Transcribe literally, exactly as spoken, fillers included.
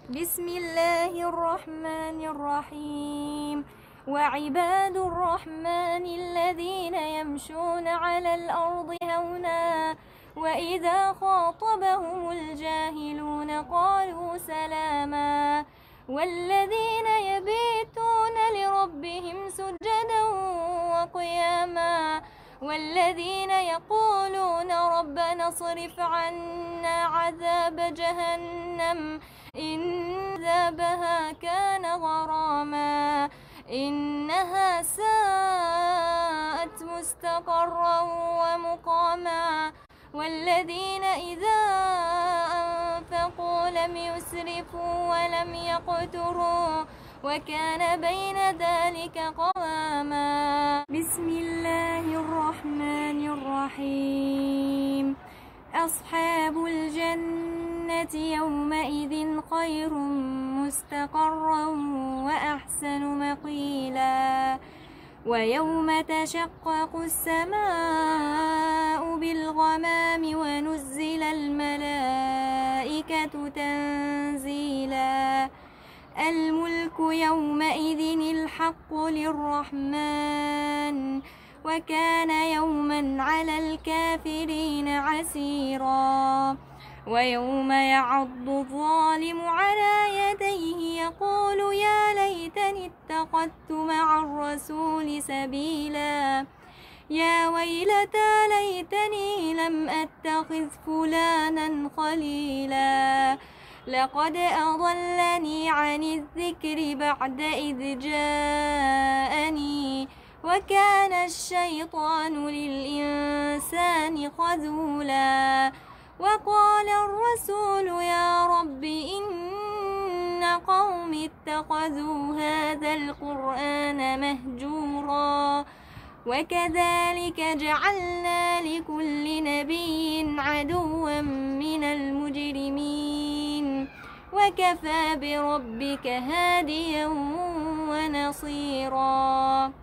بسم الله الرحمن الرحيم. وعباد الرحمن الذين يمشون على الأرض هونا وإذا خاطبهم الجاهلون قالوا سلاما والذين يبيتون لربهم سجدا وقياما والذين يقولون ربنا اصرف عنا عذاب جهنم إن عذابها كان غراما إنها ساءت مستقرا ومقاما والذين إذا أنفقوا لم يسرفوا ولم يقتروا وكان بين ذلك قواما. بسم الله الرحمن الرحيم. أصحاب الجنة يومئذ خير مستقرا وأحسن مقيلا ويوم تشقق السماء بالغمام ونزل الملائكة تنزيلا الملك يومئذ الحق للرحمن وكان يوما على الكافرين عسيرا. ويوم يعض الظالم على يديه يقول يا ليتني اتخذت مع الرسول سبيلا يا ويلتى ليتني لم أتخذ فلانا خليلا لقد أضلني عن الذكر بعد إذ جاءني وكان الشيطان للإنسان خذولا. وقال الرسول يا رب إن قوم اتخذوا هذا القرآن مهجورا وكذلك جعلنا لكل نبي عدوا من المجرمين وكفى بربك هاديا ونصيرا.